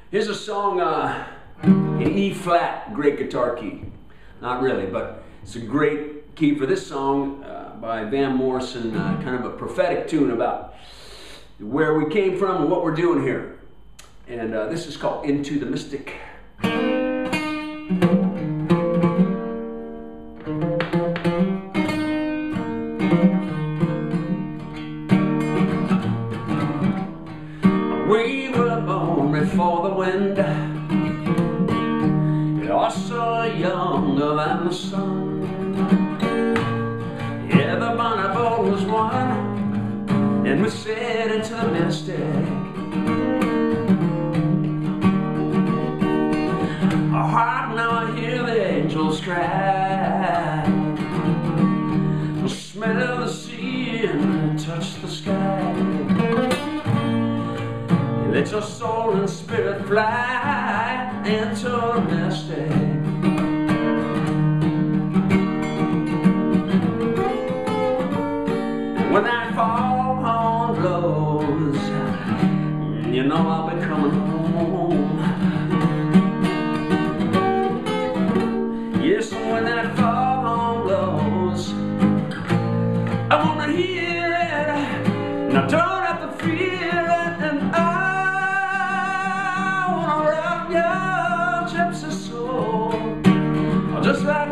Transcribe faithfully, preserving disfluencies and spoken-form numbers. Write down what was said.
Here's a song uh, in E flat, great guitar key. Not really, but it's a great key for this song uh, by Van Morrison, uh, kind of a prophetic tune about where we came from and what we're doing here. And uh, this is called Into the Mystic. We were born before the wind, also younger than the sun. Yeah, the bonnet boat was one, and we sailed into the mystic. Our heart now I hear the angels cry, I smell the sea and touch the sky. Let your soul and spirit fly into the mystic. When that foghorn blows, you know I'll be coming home. Yes, when that foghorn blows, I wanna hear it, and I don't have to feel it, and I just like